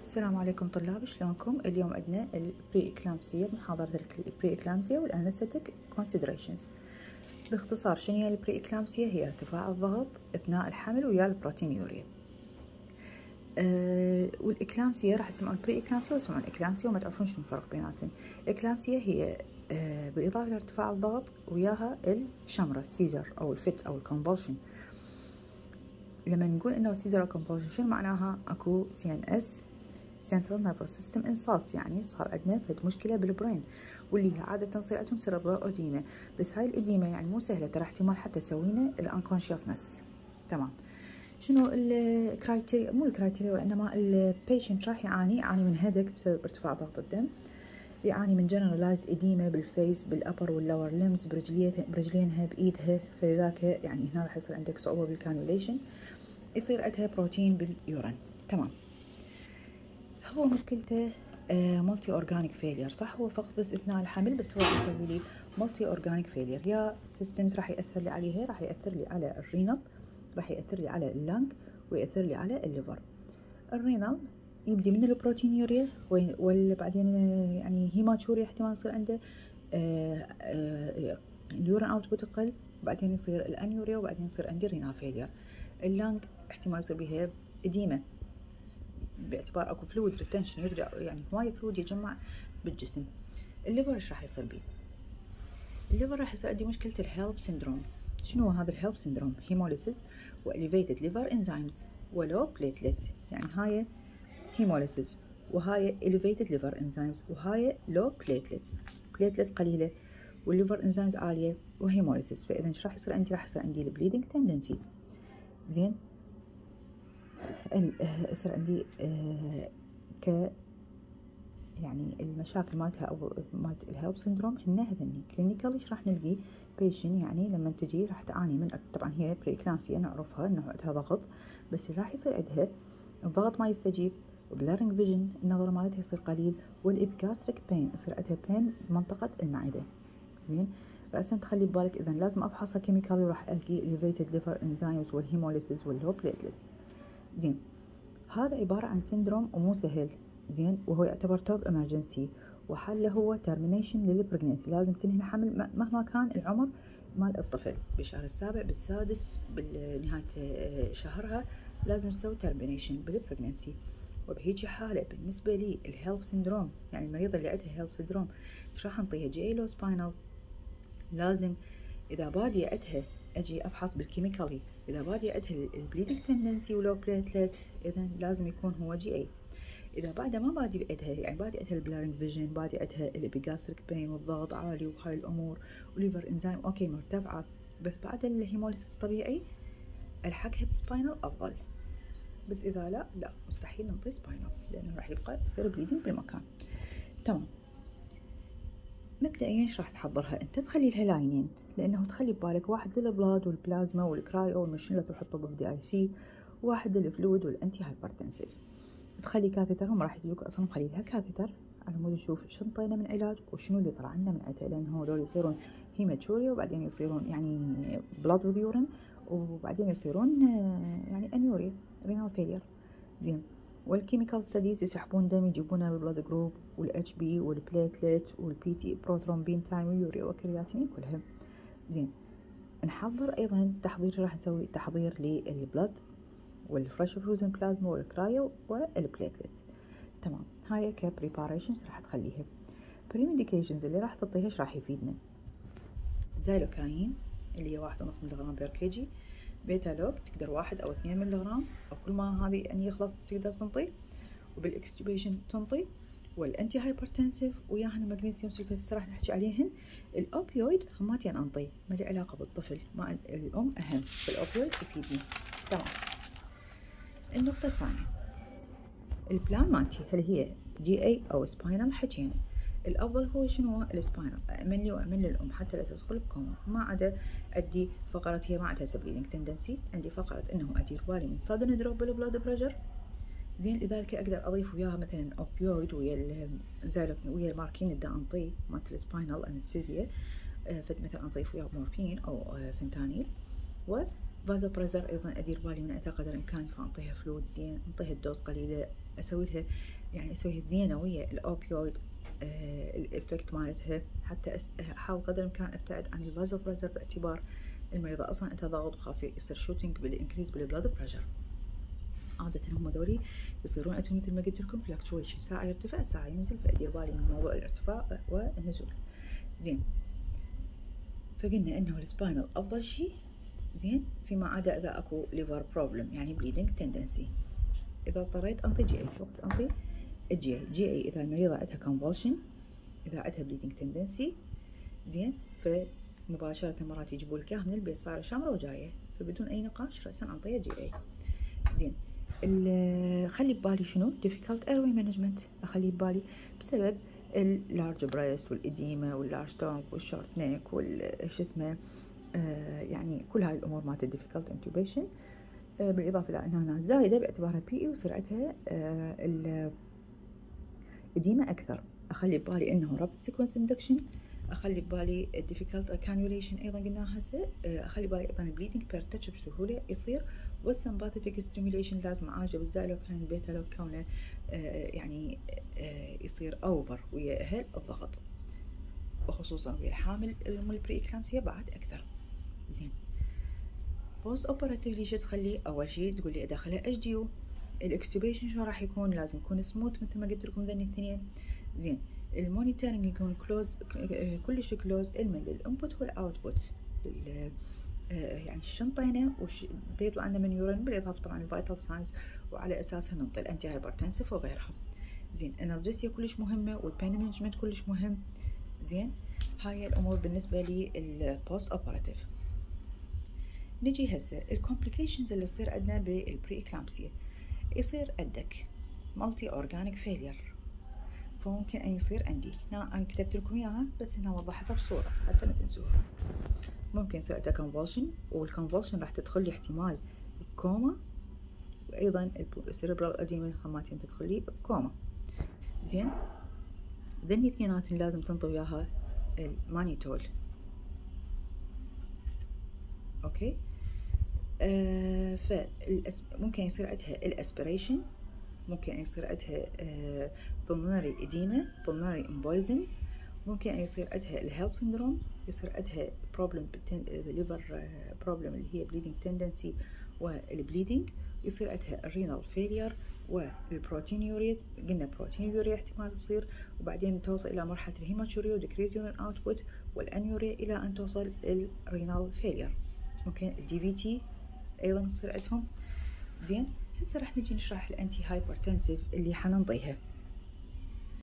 السلام عليكم طلاب، شلونكم؟ اليوم عندنا البري اكلامسيا، محاضرة البري اكلامسيا والانستيك كونسيدريشنز. باختصار شنو هي البري اكلامسيا؟ هي ارتفاع الضغط اثناء الحمل ويا البروتينيوريا. والاكلامسيا راح تسمعون بري اكلامسيا وتسمعون اكلامسيا وما تعرفون شنو الفرق بيناتهم. الاكلامسيا هي بالاضافة لارتفاع الضغط وياها الشمرة، السيزر او الفت او الكونفولشن. لما نقول انه سيزر او كونفولشن شنو معناها؟ اكو CNS Central Nervous System Insult، يعني صار عندنا فد مشكلة بالبرين، واللي هي عادة تصير عندهم cerebral edema. بس هاي الإديمة يعني مو سهلة، ترى احتمال حتى تسوينا الانكونشيسنس. تمام. شنو الكرايتيريا؟ مو الكرايتيريا وإنما البيشنت راح يعاني من هيدك بسبب ارتفاع ضغط الدم، يعاني من generalized edema بالفيس، بالأبر واللور limbs، برجلينها بإيدها، فلذاك يعني هنا راح يصير عندك صعوبة بالكانيوليشن، يصير عندها بروتين باليورين. تمام. هو مشكلته مالتي اورجانيك فيلير، صح؟ هو فقط بس اثناء الحمل، بس هو يسوي لي مالتي اورجانيك فيلير. يا سيستمز راح ياثر لي عليها، راح ياثر لي على الرينال، راح ياثر لي على اللنج، وياثر لي على الليفر. الرينال يبدي من البروتينيوريا، وبعدين يعني هيماتوريا، احتمال يصير عنده اليورين اوتبوت يقل، وبعدين يصير الانيوريا، وبعدين يصير عندي رينال فيلير. اللنج احتمال يصير بها اديمه، باعتبار اكو فلويد ريتنشن، يرجع يعني هواي فلويد يجمع بالجسم. الليفر ايش راح يصير بيه؟ الليفر راح يصير عندي مشكله الهيلب سيندروم. شنو هذا الهيلب سيندروم؟ هيموليسيس واليفيتد ليفر انزيمز ولو بليتلتس. يعني هاي هيموليسيس وهاي اليفيتد ليفر انزيمز وهاي لو بليتلتس، بليتلت قليله والليفر انزيمز عاليه وهيموليسيس. فاذا ايش راح يصير عندي؟ راح يصير عندي البليدنج تندنسي. زين، يصير عندي ك يعني المشاكل مالتها او مالت الهيلب سندروم هن هذني. كلينيكال ايش راح نلقي؟ بيشن يعني لما تجي راح تعاني من، طبعا هي بري اكلامسيا نعرفها انه عندها ضغط، بس راح يصير عندها الضغط ما يستجيب، وبلارنج فيجن، النظر مالتها يصير قليل، والابيجاستريك بين، يصير عندها بين بمنطقه المعده. زين، رأسا تخلي ببالك اذا لازم افحصها كيميكالي، وراح القي اليفيتد ليفر انزيمز والهيموليسيس واللو بليتلتس. زين، هذا عبارة عن سندروم ومو سهل. زين، وهو يعتبر توب امرجنسي، وحله هو ترمينيشن للبريجنسي، لازم تنهي الحمل مهما كان العمر مال الطفل، بالشهر السابع، بالسادس، بنهاية شهرها لازم تسوي ترمينيشن بالبريجنسي. وبهيجي حالة بالنسبة لي الهيلب سندروم، يعني المريضة اللي عندها هيلب سندروم، ايش راح نعطيها؟ جي لو سباينال. لازم اذا بادية عندها اجي افحص بالكيميكالي، اذا بادية عندها البليدنج تندنسي ولو بليتلت، اذا لازم يكون هو GA. اذا بعد ما بادي عندها، يعني بادي عندها البلارنج فيجن، بادي عندها الابيجاستريك بين والضغط عالي وهاي الامور، وليفر انزيم اوكي مرتفعه، بس بعد الهيموليسيس طبيعي، الحقها بسباينال افضل. بس اذا لا مستحيل نعطي سباينال، لانه راح يبقى يصير بليدنج بالمكان. تمام. مبدئيا ايش راح تحضرها انت؟ تخلي لها لاينين، لانه تخلي ببالك واحد للبلاد والبلازما والكرايو والمشين اللي تحطه بالدي اي سي، واحد للفلويد والانتي هايبرتنسيف. تخلي كاثيتر، هم راح يجوك اصلا مخلي لها كاثيتر على مود نشوف شنو طينا من علاج وشنو اللي طلع لنا من عندها، لان هذول يصيرون هيماتوريا، وبعدين يصيرون يعني بلاد وذ يورين، وبعدين يصيرون يعني انيوريا، رينال فيلير. زين، والكيميكال ستديز يسحبون دم، يجيبون البلاد جروب والاتش بي والبليتلت والبي تي بروثرومبين تايم واليوريا والكرياتين كلها. زين، نحضر ايضا تحضير، راح نسوي تحضير للبلد والفريش فروزن بلازما والكرايو والبليتلت. تمام. هاي كبريباريشنز راح تخليها. بريميديكيشنز اللي راح تعطيها ايش راح يفيدنا؟ زايلوكاين اللي هي 1.5 ملغ بير كيجي، بيتا لوك تقدر 1 أو 2 ملغ، او كل ما هذه يعني يخلص تقدر تنطي، وبالاكستوبيشن تنطي، والانتي هايبرتنسيف وياهن المغنيسيوم سلفيت راح نحكي عليهن. الاوبيويد هماتين انطي، ما لي علاقه بالطفل، مع الام اهم، فالاوبيويد يفيدني. تمام. النقطه الثانيه، البلان مالتي هل هي GA او سباينال؟ حكينا الافضل هو شنو؟ السباينال، امن لي وامن للام حتى لا تدخل بكوما. ما عدا عندي فقرة هي ما عندها سبليدنج تندنسي، عندي فقرة انه ادير بالي من صدن دروب بالبلاد بريشر. زين، لذلك اقدر اضيف وياها مثلا اوبيويد ويا الزالوك ويا الماركين اللي انطيه مالت السباينال انستيزيا، فد مثلا اضيف وياه مورفين او فنتانيل، فازوبريزر أيضا أدير بالي من أتى قدر الإمكان، فأنطيها فلويد زين، أنطيها الدوز قليلة، أسوي لها يعني أسويها زينة ويا الأوبيويد الإفكت مالتها، حتى أحاول قدر الإمكان أبتعد عن الفازوبريزر باعتبار المريضة أصلا عندها ضغط وخاف يصير شوتينج بالإنكريز بالبلاد بريشر. عادة هم ذولي يصيرون عندهم مثل ما قلت لكم فلاكتويشن، ساعة يرتفع ساعة ينزل، فأدير بالي من موضوع الارتفاع والنزول. زين، فقلنا إنه السباينال أفضل شيء، زين، فيما عدا إذا أكو ليفر بروبلم يعني بليدنج تندنسي. إذا اضطريت أنطي جي أي، وقت أنطي جي أي إذا المريضة عندها كونفولشن، إذا عندها بليدنج تندنسي، زين، فمباشرة مرات يجيبوا لك إياها من البيت صار شامرة وجاية، فبدون أي نقاش رأسا أنطيها جي أي. زين، خلي ببالي شنو difficult airway management، أخلي ببالي بسبب اللارج بريست والإديمة واللارج تونك والشورت نيك والش اسمه يعني كل هاي الأمور مالت difficult intubation، بالإضافة إلى أنها زايدة باعتبارها PE وسرعتها الإديمة أكثر. أخلي ببالي أنه rapid sequence induction، أخلي ببالي difficult cannulation أيضا قلنا هسه، أخلي ببالي أيضا البليدنج بير تاتش بسهولة يصير، والسمباثيتك ستيميوليشن لازم أعالجه بالزاي لو كان البيتا لو كونه يعني يصير أوفر ويا أهل الضغط، وخصوصا ويا الحامل البري إكلامسيا بعد أكثر. زين، بوست اوبراتيفلي شو تخلي؟ أول شي تقول لي أدخلها اتش دي يو، الاكستوبيشن شو راح يكون؟ لازم يكون سموث مثل ما قلت لكم ذني الاثنين. زين، المونيتورنج يكون كلوز، كلش كلوز علما للانبوت والاوتبوت، يعني الشنطينه وش يطلع لنا من يورين، بالاضافه طبعا الفيتال ساينز، وعلى اساسها ننطي الانتي هايبرتنسيف وغيرها. زين، انرجيسيا كلش مهمه، والبين مانجمنت كلش مهم. زين، هاي الامور بالنسبه لي البوست اوبراتيف. نجي هسه الكومبليكيشنز اللي تصير عندنا بالبري اكلامسيا. يصير عندك مالتي اورجانيك فيلير، فممكن ان يصير عندي هنا، انا كتبت لكم اياها بس هنا وضحتها بصوره حتى ما تنسوها. ممكن يصير عندها كونفولشن، والكونفولشن راح تدخل لي احتمال بكوما، وايضا السيربرال اديما هماتين تدخل لي بكوما. زين، ذني اثنيناتن لازم تنطي وياها المانيتول. اوكي، ممكن يصير عندها الاسبريشن، ممكن يصير عندها pulmonary edema pulmonary embolism، ممكن يصير عندها الهيلب سندروم، يصير عندها problem بالليفر problem اللي هي bleeding tendency والبليدنج، يصير عندها الرينال فيلير والبروتينيوريا، قلنا بروتينيوريا احتمال تصير، وبعدين توصل إلى مرحلة الهيماتوريا وديكريز يورين اوتبوت والانيوريا إلى أن توصل الرينال فيلير. ممكن الدي في تي أيضا تصير عندهم. زين، هسه راح نجي نشرح الانتي هايبرتنسيف اللي حننطيها.